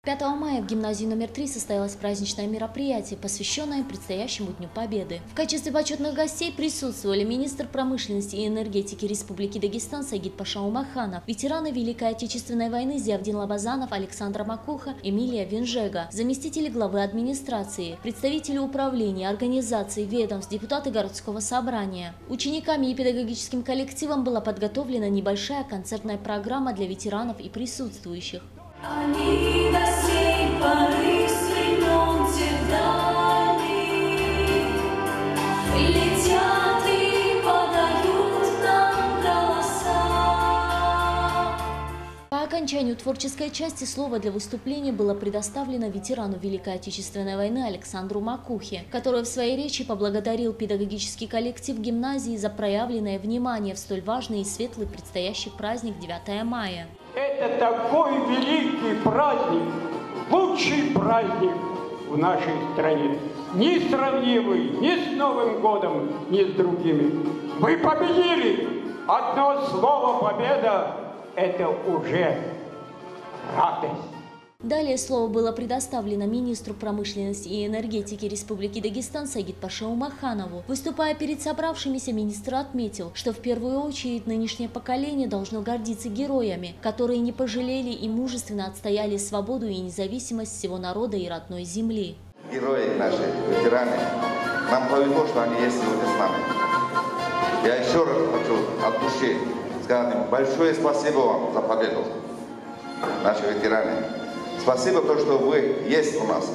5 мая в гимназии номер 3 состоялось праздничное мероприятие, посвященное предстоящему Дню Победы. В качестве почетных гостей присутствовали министр промышленности и энергетики Республики Дагестан Сагид Паша Умаханов, ветераны Великой Отечественной войны Зиявдин Лабазанов, Александр Макуха, Эмилия Винжега, заместители главы администрации, представители управления, организаций, ведомств, депутаты городского собрания. Учениками и педагогическим коллективом была подготовлена небольшая концертная программа для ветеранов и присутствующих. Они до сей поры времен тех далей летят и подают нам голоса. По окончанию творческой части слово для выступления было предоставлено ветерану Великой Отечественной войны Александру Макухе, который в своей речи поблагодарил педагогический коллектив гимназии за проявленное внимание в столь важный и светлый предстоящий праздник 9 мая. Это такой великий праздник, лучший праздник в нашей стране. Несравнимый ни с Новым годом, ни с другими. Вы победили! Одно слово «победа» – это уже радость. Далее слово было предоставлено министру промышленности и энергетики Республики Дагестан Сагид Паше Умаханову. Выступая перед собравшимися, министр отметил, что в первую очередь нынешнее поколение должно гордиться героями, которые не пожалели и мужественно отстояли свободу и независимость всего народа и родной земли. Герои наши, ветераны, нам повезло, что они есть сегодня с нами. Я еще раз хочу от души сказать им большое спасибо вам за победу, наши ветераны. Спасибо за то, что вы есть у нас.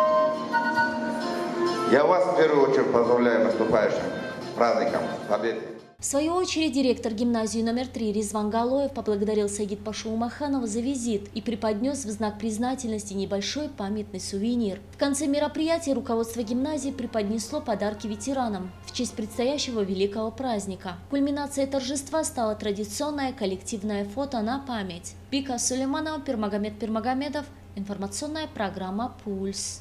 Я вас в первую очередь поздравляю наступающим праздником Победы. В свою очередь директор гимназии номер 3 Резван Галоев поблагодарил Сагид Пашу Умаханова за визит и преподнес в знак признательности небольшой памятный сувенир. В конце мероприятия руководство гимназии преподнесло подарки ветеранам в честь предстоящего великого праздника. Кульминацией торжества стало традиционное коллективное фото на память. Пика Сулейманова, Пирмагомед Пирмагомедов, информационная программа «Пульс».